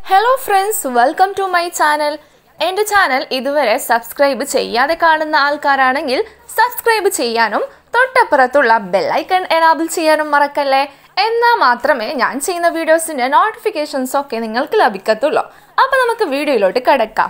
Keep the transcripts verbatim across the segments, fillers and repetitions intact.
Hello friends, welcome to my channel. എൻ്റെ channel ഇതുവരെ subscribe ചെയ്യാതെ കാണുന്ന ആൾക്കാരാണെങ്കിൽ സബ്സ്ക്രൈബ് ചെയ്യാനും തൊട്ടപ്പുറത്തുള്ള ബെൽ ഐക്കൺ എനാബിൾ ചെയ്യാനും മറക്കല്ലേ. എന്നാൽ മാത്രമേ ഞാൻ ചെയ്യുന്ന വീഡിയോസിന്റെ നോട്ടിഫിക്കേഷൻസ് ഒക്കെ നിങ്ങൾക്ക് ലഭിക്കത്തുള്ളൂ. അപ്പോൾ നമുക്ക് വീഡിയോയിലോട്ട് കടക്കാം.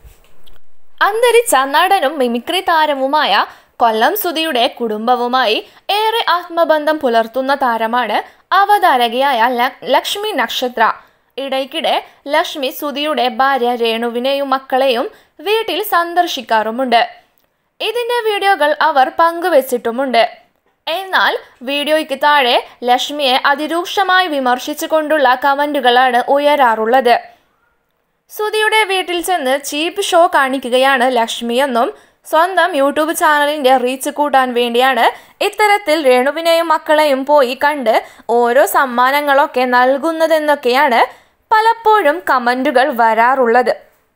അന്തരിച്ച നടനും മിമിക്രി താരവുമായ കൊല്ലം സുധിയുടെ കുടുംബവുമായി ഏറെ ആത്മബന്ധം പുലർത്തുന്ന താരമാണ് അവതാരകയായ ലക്ഷ്മി നക്ഷത്ര. ഇടയ്ക്കിടെ ലക്ഷ്മി സുധിയുടെ ഭാര്യ രേണുവിനെയും മക്കളെയും വീട്ടിൽ സന്ദർശിക്കാറുമുണ്ട്. ഇതിന്റെ വീഡിയോകൾ അവർ പങ്കുവച്ചിട്ടുമുണ്ട്. എന്നാൽ വീഡിയോയ്ക്ക് താഴെ ലക്ഷ്മിയെ അതിരൂക്ഷമായി വിമർശിച്ചുകൊണ്ടുള്ള കമന്റുകളാണ് ഉയരാറുള്ളത്. സുധിയുടെ വീട്ടിൽ ചെന്ന് ചീപ്പ് ഷോ കാണിക്കുകയാണ് ലക്ഷ്മിയെന്നും സ്വന്തം യൂട്യൂബ് ചാനലിന്റെ റീച്ച് കൂട്ടാൻ വേണ്ടിയാണ് ഇത്തരത്തിൽ രേണുവിനെയും മക്കളെയും പോയി കണ്ട് ഓരോ സമ്മാനങ്ങളൊക്കെ നൽകുന്നതെന്നൊക്കെയാണ് പലപ്പോഴും കമന്റുകൾ വരാറുള്ളത്.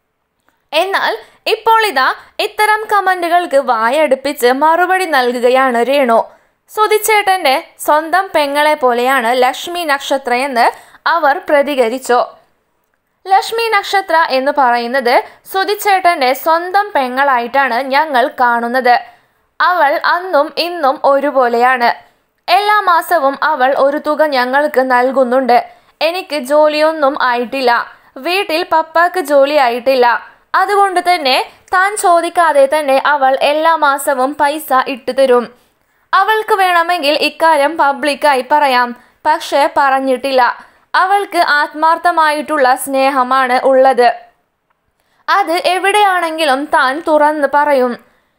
എന്നാൽ ഇപ്പോൾ ഇതാ ഇത്തരം കമന്റുകൾക്ക് വായടുപ്പിച്ച് മറുപടി നൽകുകയാണ് രേണു. സുധിച്ചേട്ടന്റെ സ്വന്തം പെങ്ങളെ പോലെയാണ് ലക്ഷ്മി നക്ഷത്ര എന്ന് അവർ പ്രതികരിച്ചു. ലക്ഷ്മി നക്ഷത്ര എന്ന് പറയുന്നത് സുധിച്ചേട്ടന്റെ സ്വന്തം പെങ്ങളായിട്ടാണ് ഞങ്ങൾ കാണുന്നത്. അവൾ അന്നും ഇന്നും ഒരുപോലെയാണ്. എല്ലാ മാസവും അവൾ ഒരു തുക ഞങ്ങൾക്ക് നൽകുന്നുണ്ട്. എനിക്ക് ജോലിയൊന്നും ആയിട്ടില്ല. വീട്ടിൽ പപ്പാക്ക് ജോലി ആയിട്ടില്ല. അതുകൊണ്ട് തന്നെ താൻ ചോദിക്കാതെ തന്നെ അവൾ എല്ലാ മാസവും പൈസ ഇട്ടു തരും. അവൾക്ക് വേണമെങ്കിൽ ഇക്കാര്യം പബ്ലിക്കായി പറയാം, പക്ഷെ പറഞ്ഞിട്ടില്ല. അവൾക്ക് ആത്മാർത്ഥമായിട്ടുള്ള സ്നേഹമാണ് ഉള്ളത്. അത് എവിടെയാണെങ്കിലും താൻ തുറന്ന് പറയും.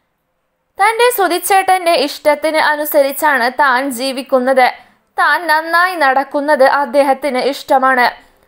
തൻ്റെ സുധിച്ചേട്ടൻ്റെ ഇഷ്ടത്തിന് അനുസരിച്ചാണ് താൻ ജീവിക്കുന്നത്. താൻ നന്നായി നടക്കുന്നത് അദ്ദേഹത്തിന് ഇഷ്ടമാണ്.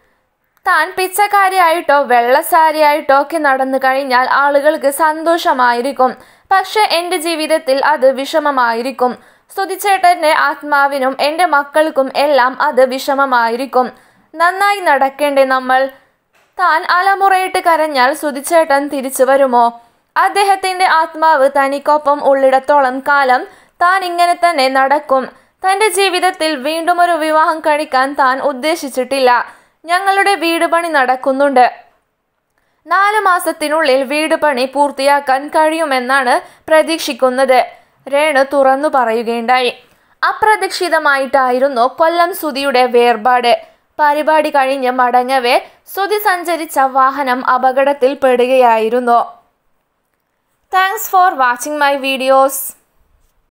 താൻ പിച്ചക്കാരിയായിട്ടോ വെള്ളസാരിയായിട്ടോ ഒക്കെ നടന്നു കഴിഞ്ഞാൽ ആളുകൾക്ക് സന്തോഷമായിരിക്കും. പക്ഷെ എൻ്റെ ജീവിതത്തിൽ അത് വിഷമമായിരിക്കും. സുധിച്ചേട്ടൻ്റെ ആത്മാവിനും എൻ്റെ മക്കൾക്കും എല്ലാം അത് വിഷമമായിരിക്കും. നന്നായി നടക്കേണ്ടേ നമ്മൾ? താൻ അലമുറയിട്ട് കരഞ്ഞാൽ സുധിച്ചേട്ടൻ തിരിച്ചു വരുമോ? അദ്ദേഹത്തിൻ്റെ ആത്മാവ് തനിക്കൊപ്പം ഉള്ളിടത്തോളം കാലം താൻ ഇങ്ങനെ തന്നെ നടക്കും. തൻ്റെ ജീവിതത്തിൽ വീണ്ടും ഒരു വിവാഹം കഴിക്കാൻ താൻ ഉദ്ദേശിച്ചിട്ടില്ല. ഞങ്ങളുടെ വീട് പണി നടക്കുന്നുണ്ട്. നാല് മാസത്തിനുള്ളിൽ വീട് പണി പൂർത്തിയാക്കാൻ കഴിയുമെന്നാണ് പ്രതീക്ഷിക്കുന്നത്. രേണു തുറന്നു പറയുകയുണ്ടായി. അപ്രതീക്ഷിതമായിട്ടായിരുന്നു കൊല്ലം സുധിയുടെ വേർപാട്. പരിപാടി കഴിഞ്ഞ് മടങ്ങവേ സുധി സഞ്ചരിച്ച വാഹനം അപകടത്തിൽ പെടുകയായിരുന്നു. Thanks for watching my videos.